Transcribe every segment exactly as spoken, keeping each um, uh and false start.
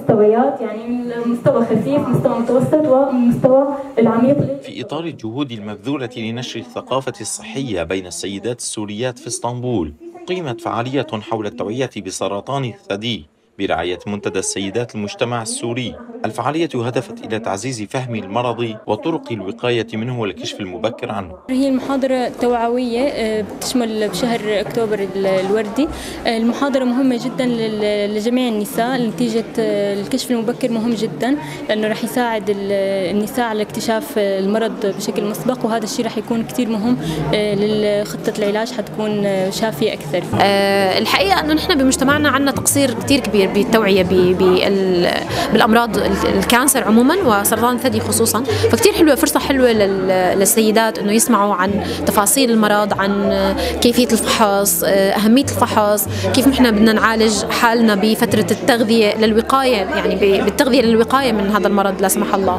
مستويات، يعني المستوى خفيف، مستوى متوسط، ومستوى العميق. في إطار الجهود المبذولة لنشر الثقافة الصحية بين السيدات السوريات في اسطنبول، قيمت فعالية حول التوعية بسرطان الثدي برعاية منتدى السيدات المجتمع السوري. الفعالية هدفت إلى تعزيز فهم المرض وطرق الوقاية منه والكشف المبكر عنه. هي المحاضرة توعوية بتشمل بشهر أكتوبر الوردي. المحاضرة مهمة جدا لجميع النساء نتيجة الكشف المبكر، مهم جدا لأنه رح يساعد النساء على اكتشاف المرض بشكل مسبق، وهذا الشيء رح يكون كتير مهم لخطة العلاج، حتكون شافية أكثر. أه الحقيقة أنه نحن بمجتمعنا عندنا تقصير كتير كبير بالتوعية بالأمراض الكانسر عموما وسرطان الثدي خصوصا، فكتير حلوة، فرصة حلوة للسيدات انه يسمعوا عن تفاصيل المرض، عن كيفية الفحص، أهمية الفحص، كيف نحن بدنا نعالج حالنا بفترة التغذية للوقاية، يعني بالتغذية للوقاية من هذا المرض لا سمح الله.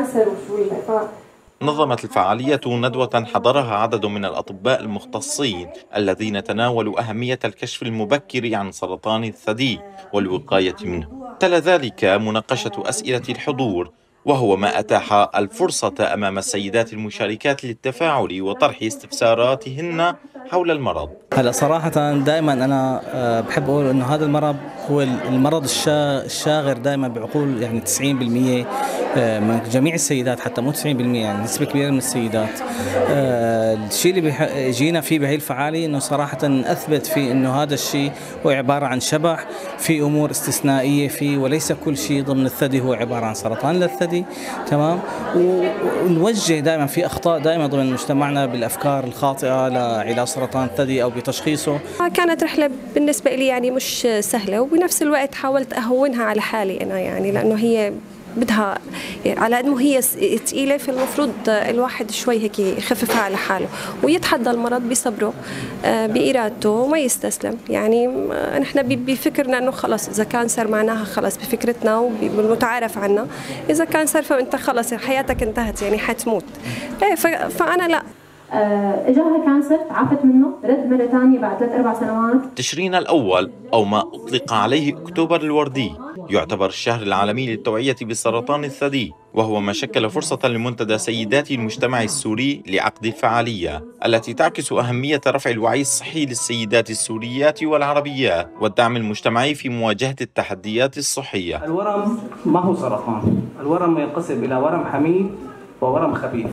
نظمت الفعالية ندوة حضرها عدد من الأطباء المختصين الذين تناولوا أهمية الكشف المبكر عن سرطان الثدي والوقاية منه. تلا ذلك مناقشة أسئلة الحضور، وهو ما أتاح الفرصة أمام السيدات المشاركات للتفاعل وطرح استفساراتهن حول المرض. هلا صراحة دائما أنا بحب أقول إنه هذا المرض هو المرض الشاغر دائما بعقول يعني تسعين بالمئة من جميع السيدات، حتى مو تسعين بالمئة، يعني نسبة كبيرة من السيدات. الشيء اللي جينا فيه بهي الفعالية إنه صراحة أثبت فيه إنه هذا الشيء هو عبارة عن شبح، في أمور استثنائية فيه، وليس كل شيء ضمن الثدي هو عبارة عن سرطان للثدي. تمام. ونوجه دائما في أخطاء دائما ضمن مجتمعنا بالأفكار الخاطئة لعلاج سرطان الثدي أو بتشخيصه. كانت رحلة بالنسبة لي يعني مش سهلة، وبنفس الوقت حاولت أهونها على حالي أنا، يعني لأنه هي بدها على قد ما هي ثقيلة، فالمفروض الواحد شوي هيك يخففها على حاله ويتحدى المرض بصبره بإرادته وما يستسلم. يعني نحن بفكرنا انه خلص اذا كانسر معناها خلص، بفكرتنا وبالمتعارف عنا اذا كانسر فانت خلص حياتك انتهت، يعني حتموت. فأنا لا، اجاها كانسر، عافت منه، رد مرة ثانية بعد ثلاث أربع سنوات. تشرين الأول أو ما أطلق عليه أكتوبر الوردي يعتبر الشهر العالمي للتوعية بسرطان الثدي، وهو ما شكل فرصة لمنتدى سيدات المجتمع السوري لعقد الفعالية التي تعكس أهمية رفع الوعي الصحي للسيدات السوريات والعربيات والدعم المجتمعي في مواجهة التحديات الصحية. الورم ما هو سرطان، الورم ينقسم إلى ورم حميد وورم خبيث.